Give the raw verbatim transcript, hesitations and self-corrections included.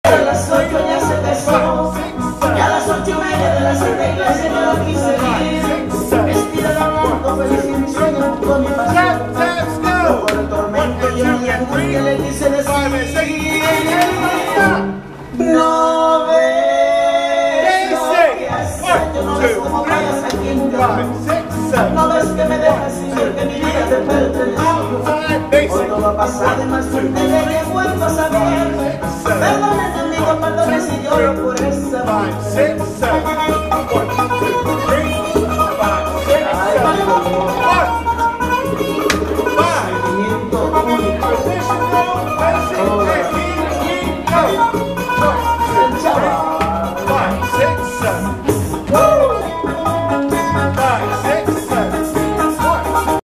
A las ocho ya se besó, y a las ocho y media de la santa iglesia yo lo quise ir. Vestida de blanco, feliz y mi sueño con mi pasión. Pero por el tormento yo y angustia le quise decir: no ves lo que has hecho, no ves cómo pagas aquí en casa. No ves que me dejas sin ver que mi vida te perteneció. Hoy no va a pasar de más fuerte de que vuelvo a saber. Perdóname amigo, perdóname si lloro por esa vez.